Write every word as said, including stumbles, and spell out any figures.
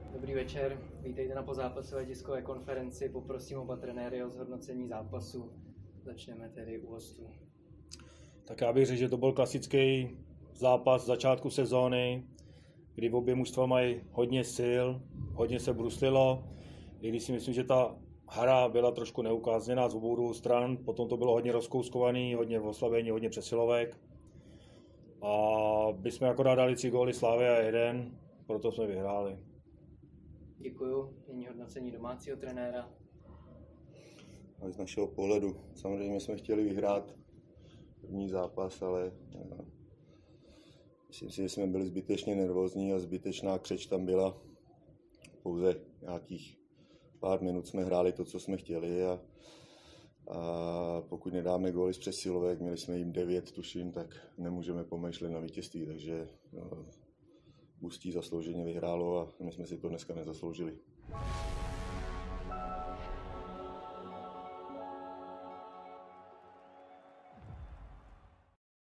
Dobrý večer, vítejte na pozápasové tiskové konferenci. Poprosím oba trenéry o zhodnocení zápasu. Začneme tedy u hostů. Tak já bych řekl, že to byl klasický zápas začátku sezóny, kdy obě mužstva mají hodně sil, hodně se bruslilo, i když si myslím, že ta hra byla trošku neukázněná z obou stran, potom to bylo hodně rozkouskovaný, hodně oslabení, hodně přesilovek. A my jsme akorát dali tři góly Slávy a jeden, proto jsme vyhráli. Děkuju. Nyní hodnocení domácího trenéra. Z našeho pohledu samozřejmě jsme chtěli vyhrát první zápas, ale myslím si, že jsme byli zbytečně nervózní a zbytečná křeč tam byla. Pouze nějakých pár minut jsme hráli to, co jsme chtěli a, a pokud nedáme góly z přesilovek, měli jsme jim devět, tuším, tak nemůžeme pomýšlet na vítězství, takže no, Ústí zaslouženě vyhrálo a my jsme si to dneska nezasloužili.